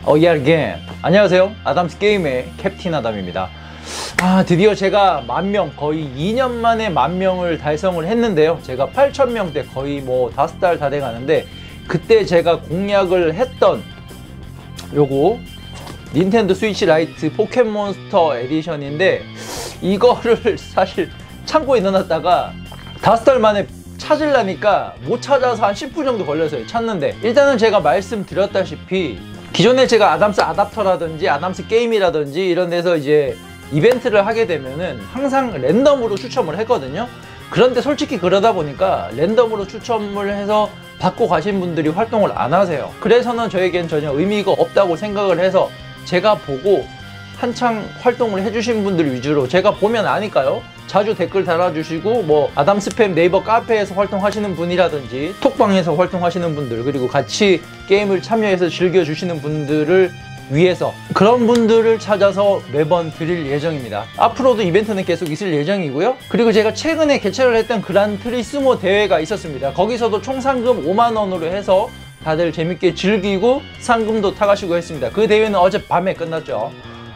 again. 안녕하세요. 아담스 게임의 캡틴 아담입니다. 드디어 제가 10,000명, 거의 2년 만에 10,000명을 달성을 했는데요. 제가 8,000명대 거의 뭐 5달 다 돼 가는데, 그때 제가 공략을 했던 요거 닌텐도 스위치 라이트 포켓몬스터 에디션인데, 이거를 사실 창고에 넣어놨다가 5달 만에 찾으려니까 못 찾아서 한 10분 정도 걸렸어요. 찾는데 일단은 제가 말씀드렸다시피 기존에 제가 아담스 아답터라든지 아담스 게임이라든지 이런 데서 이제 이벤트를 하게 되면은 항상 랜덤으로 추첨을 했거든요. 그런데 솔직히 그러다 보니까 랜덤으로 추첨을 해서 받고 가신 분들이 활동을 안 하세요. 그래서는 저에겐 전혀 의미가 없다고 생각을 해서 제가 보고 한창 활동을 해주신 분들 위주로, 제가 보면 아니까요, 자주 댓글 달아주시고 뭐 아담스팸 네이버 카페에서 활동하시는 분이라든지 톡방에서 활동하시는 분들, 그리고 같이 게임을 참여해서 즐겨주시는 분들을 위해서 그런 분들을 찾아서 매번 드릴 예정입니다. 앞으로도 이벤트는 계속 있을 예정이고요. 그리고 제가 최근에 개최를 했던 그란트리스모 대회가 있었습니다. 거기서도 총 상금 5만원으로 해서 다들 재밌게 즐기고 상금도 타가시고 했습니다. 그 대회는 어젯밤에 끝났죠.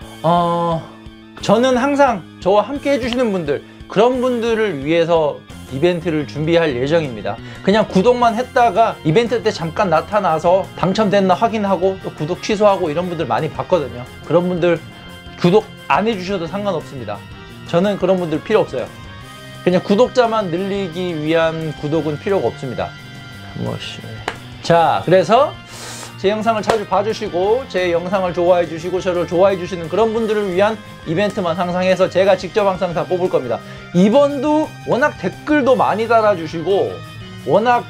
저는 항상 저와 함께 해주시는 분들, 그런 분들을 위해서 이벤트를 준비할 예정입니다. 그냥 구독만 했다가 이벤트 때 잠깐 나타나서 당첨됐나 확인하고 또 구독 취소하고 이런 분들 많이 봤거든요. 그런 분들 구독 안 해주셔도 상관없습니다. 저는 그런 분들 필요 없어요. 그냥 구독자만 늘리기 위한 구독은 필요가 없습니다. 자, 그래서 제 영상을 자주 봐주시고 제 영상을 좋아해 주시고 저를 좋아해 주시는 그런 분들을 위한 이벤트만 항상 해서 제가 직접 항상 다 뽑을 겁니다. 이번도 워낙 댓글도 많이 달아주시고 워낙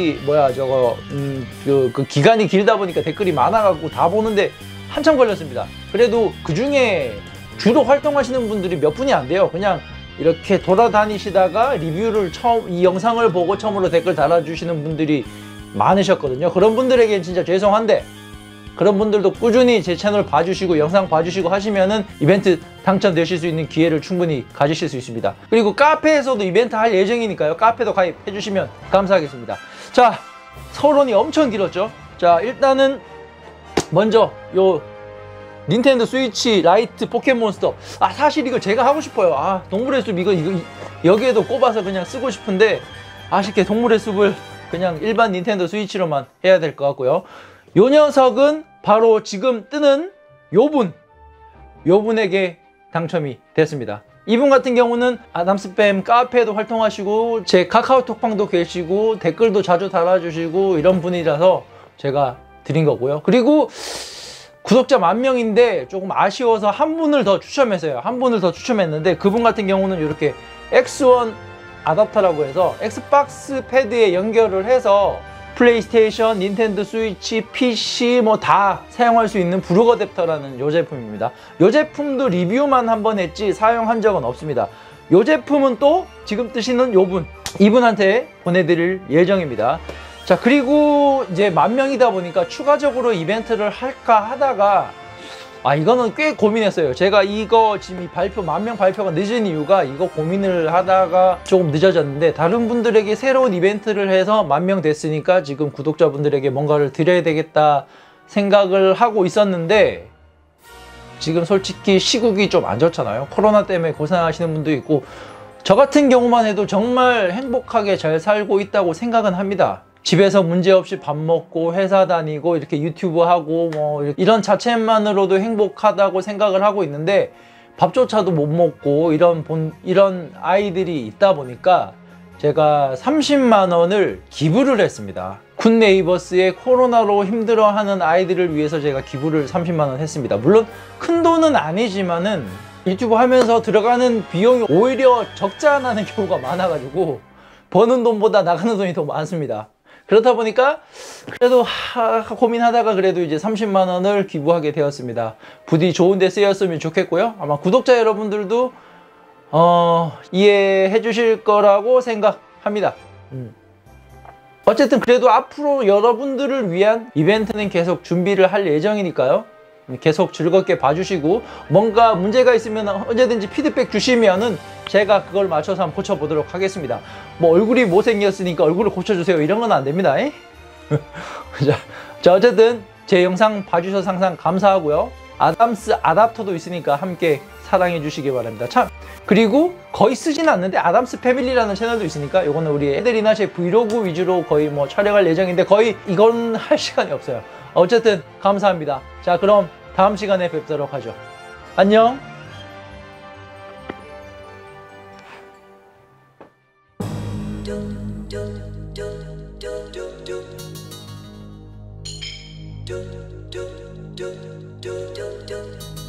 그 기간이 길다 보니까 댓글이 많아갖고 다 보는데 한참 걸렸습니다. 그래도 그 중에 주로 활동하시는 분들이 몇 분이 안 돼요. 그냥 이렇게 돌아다니시다가 리뷰를 이 영상을 보고 처음으로 댓글 달아주시는 분들이 많으셨거든요. 그런 분들에겐 진짜 죄송한데, 그런 분들도 꾸준히 제 채널 봐주시고 영상 봐주시고 하시면은 이벤트 당첨되실 수 있는 기회를 충분히 가지실 수 있습니다. 그리고 카페에서도 이벤트 할 예정이니까요. 카페도 가입해 주시면 감사하겠습니다. 자, 서론이 엄청 길었죠. 자, 일단은 먼저 요 닌텐도 스위치 라이트 포켓몬스터, 사실 이거 제가 하고 싶어요. 동물의 숲 이거 여기에도 꼽아서 그냥 쓰고 싶은데 아쉽게 동물의 숲을 그냥 일반 닌텐도 스위치로만 해야 될 것 같고요. 요 녀석은 바로 지금 뜨는 요분에게 당첨이 됐습니다. 이분 같은 경우는 아담스팸 카페에도 활동하시고 제 카카오톡방도 계시고 댓글도 자주 달아주시고 이런 분이라서 제가 드린 거고요. 그리고 구독자 10,000명인데 조금 아쉬워서 한 분을 더 추첨했어요. 한 분을 더 추첨했는데 그분 같은 경우는 이렇게 X1 아답터라고 해서 엑스박스 패드에 연결을 해서 플레이스테이션, 닌텐도 스위치, PC 뭐 다 사용할 수 있는 브룩 어댑터라는 요 제품입니다. 요 제품도 리뷰만 한번 했지 사용한 적은 없습니다. 요 제품은 또 지금 뜨시는 이분한테 보내드릴 예정입니다. 자, 그리고 이제 10,000명이다 보니까 추가적으로 이벤트를 할까 하다가 이거는 꽤 고민했어요. 제가 이거 지금 이 10,000명 발표가 늦은 이유가 이거 고민을 하다가 조금 늦어졌는데, 다른 분들에게 새로운 이벤트를 해서 10,000명 됐으니까 지금 구독자분들에게 뭔가를 드려야 되겠다 생각을 하고 있었는데, 지금 솔직히 시국이 좀 안 좋잖아요. 코로나 때문에 고생하시는 분도 있고, 저 같은 경우만 해도 정말 행복하게 잘 살고 있다고 생각은 합니다. 집에서 문제없이 밥 먹고 회사 다니고 이렇게 유튜브 하고 뭐 이런 자체만으로도 행복하다고 생각을 하고 있는데, 밥조차도 못 먹고 이런 아이들이 있다 보니까 제가 30만 원을 기부를 했습니다. 굿네이버스에 코로나로 힘들어하는 아이들을 위해서 제가 기부를 30만 원 했습니다. 물론 큰 돈은 아니지만은 유튜브 하면서 들어가는 비용이 오히려 적자 나는 경우가 많아가지고 버는 돈보다 나가는 돈이 더 많습니다. 그렇다 보니까 그래도 고민하다가 그래도 이제 30만 원을 기부하게 되었습니다. 부디 좋은 데 쓰였으면 좋겠고요. 아마 구독자 여러분들도 이해해 주실 거라고 생각합니다. 어쨌든 그래도 앞으로 여러분들을 위한 이벤트는 계속 준비를 할 예정이니까요. 계속 즐겁게 봐주시고 뭔가 문제가 있으면 언제든지 피드백 주시면은 제가 그걸 맞춰서 한번 고쳐보도록 하겠습니다. 뭐 얼굴이 못생겼으니까 얼굴을 고쳐주세요 이런 건 안 됩니다. 자, 어쨌든 제 영상 봐주셔서 항상 감사하고요. 아담스 아답터도 있으니까 함께 사랑해 주시기 바랍니다. 참, 그리고 거의 쓰진 않는데 아담스 패밀리라는 채널도 있으니까 이거는 우리 에데리나 셰프 브이로그 위주로 거의 뭐 촬영할 예정인데 거의 이건 할 시간이 없어요. 어쨌든 감사합니다. 자, 그럼 다음 시간에 뵙도록 하죠. 안녕. do do do do do do